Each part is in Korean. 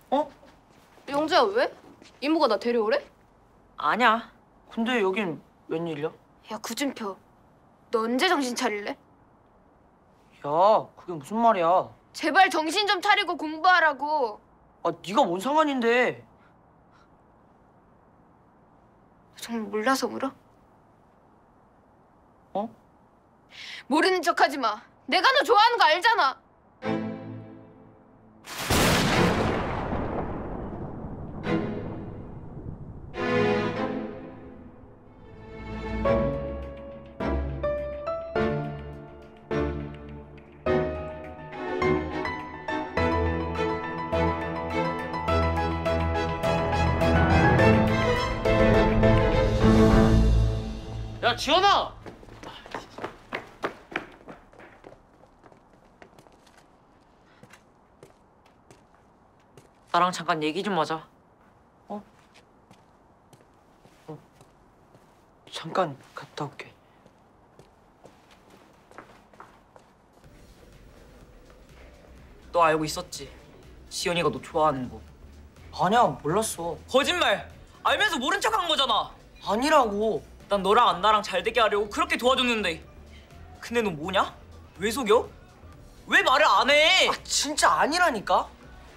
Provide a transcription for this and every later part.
어? 영재야 왜? 이모가 나 데려오래? 아니야. 근데 여긴 웬일이야? 야 구준표, 너 언제 정신 차릴래? 야, 그게 무슨 말이야? 제발 정신 좀 차리고 공부하라고. 아, 네가 뭔 상관인데? 너 정말 몰라서 물어? 어? 모르는 척하지 마. 내가 너 좋아하는 거 알잖아. 야, 지연아! 나랑 잠깐 얘기 좀 하자. 어? 잠깐 갔다 올게. 너 알고 있었지? 지연이가 너 좋아하는 거. 아니야, 몰랐어. 거짓말! 알면서 모른 척 한 거잖아. 아니라고. 난 너랑 안나랑 잘 되게 하려고 그렇게 도와줬는데. 근데 너 뭐냐? 왜 속여? 왜 말을 안 해? 아, 진짜 아니라니까?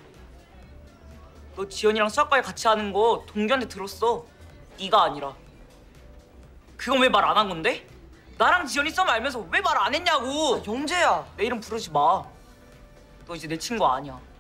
너 지연이랑 수학과에 같이 하는 거 동규한테 들었어. 네가 아니라. 그건 왜 말 안 한 건데? 나랑 지연이 썸 알면서 왜 말 안 했냐고. 아, 영재야. 내 이름 부르지 마. 너 이제 내 친구 아니야.